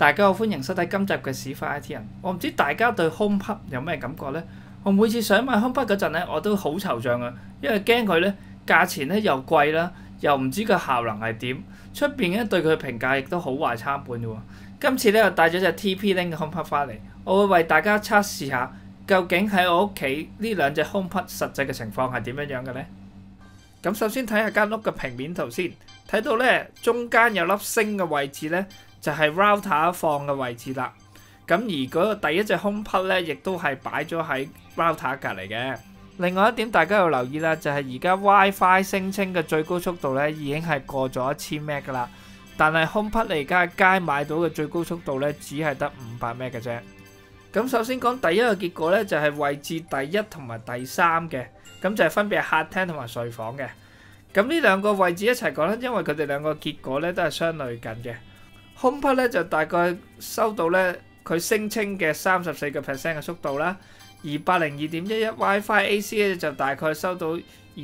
大家好，歡迎收睇今集嘅史快 IT 人。我唔知大家對 HomePod 有咩感覺呢？我每次想買 HomePod 嗰陣咧，我都好惆悵啊，因為驚佢咧價錢咧又貴啦，又唔知個效能係點。出邊咧對佢嘅評價亦都好壞參半嘅喎。今次咧又帶咗隻 TP-Link 嘅 HomePod 翻嚟，我會為大家測試下究竟喺我屋企呢兩隻 HomePod 實際嘅情況係點樣樣嘅呢？咁首先睇下間屋嘅平面圖先，睇到咧中間有粒星嘅位置咧，就係 router 放嘅位置啦。咁而嗰個第一隻 HomePod 咧，亦都係擺咗喺 router 隔離嘅。另外一點大家要留意啦，就係而家 WiFi 聲稱嘅最高速度咧，已經係過咗1000 Mbps 噶啦。但係 HomePod 你而家喺街買到嘅最高速度咧，只係得500 Mbps 嘅啫。咁首先講第一個結果咧，就係位置第一同埋第3嘅，咁就係分別係客廳同埋睡房嘅。咁呢兩個位置一齊講咧，因為佢哋兩個結果咧都係相類近嘅。HomePod 咧就大概收到咧佢聲稱嘅34% 嘅速度啦，而802.11 WiFi AC 咧就大概收到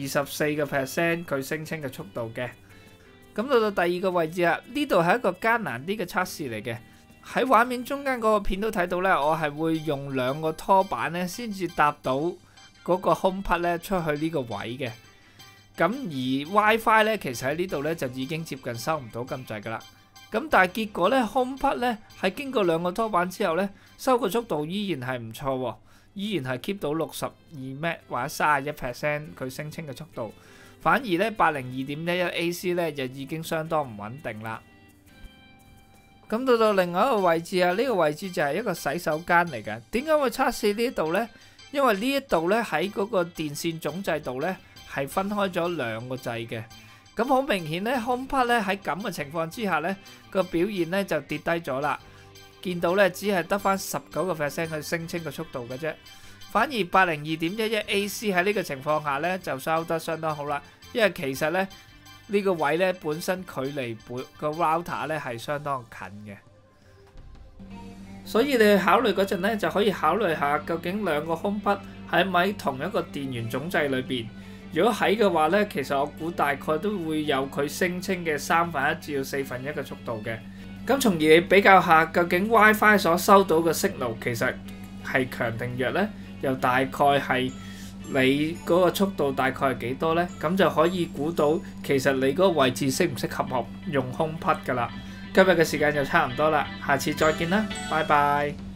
24% 佢聲稱嘅速度嘅。咁到到第二個位置啦，呢度係一個艱難啲嘅測試嚟嘅。喺畫面中間嗰個片都睇到咧，我係會用兩個拖板咧先至搭到嗰個 HomePod 咧出去呢個位嘅。咁而 WiFi 咧其實喺呢度咧就已經接近收唔到咁滯噶啦。咁但係結果咧 HomePod 咧係經過兩個拖板之後咧，收個速度依然係唔錯喎，依然係 keep 到62 Mbps 或者31% 佢聲稱嘅速度。反而咧802.11 AC 咧就已經相當唔穩定啦。咁到另外一個位置啊，呢個位置就係一個洗手間嚟嘅。點解會測試呢度呢？因為呢一度咧喺嗰個電線總掣度咧係分開咗兩個掣嘅。咁好明顯咧 HomePod 咧喺咁嘅情況之下咧個表現咧就跌低咗啦。見到咧只係得翻19% 佢聲稱嘅速度嘅啫。反而802.11 AC 喺呢個情況下咧就收得相當好啦，因為其實咧呢個位咧本身距離個 router 咧係相當近嘅，所以你去考慮嗰陣咧就可以考慮下究竟兩個 HomePod 喺咪喺同一個電源總掣裏邊。如果喺嘅話咧，其實我估大概都會有佢聲稱嘅1/3至到1/4嘅速度嘅。咁從而你比較下究竟 WiFi 所收到嘅 signal 其實係強定弱呢？又大概係你嗰個速度大概係幾多呢？咁就可以估到其實你嗰個位置適唔適合用 HomePod 噶啦。今日嘅時間就差唔多啦，下次再見啦，拜拜。